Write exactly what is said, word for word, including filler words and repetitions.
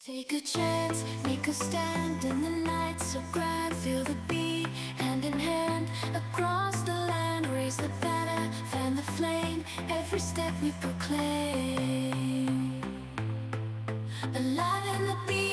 Take a chance, make a stand, and the lights so grand. Feel the beat, hand in hand, across the land. Raise the banner, fan the flame. Every step we proclaim. Alive in the beat.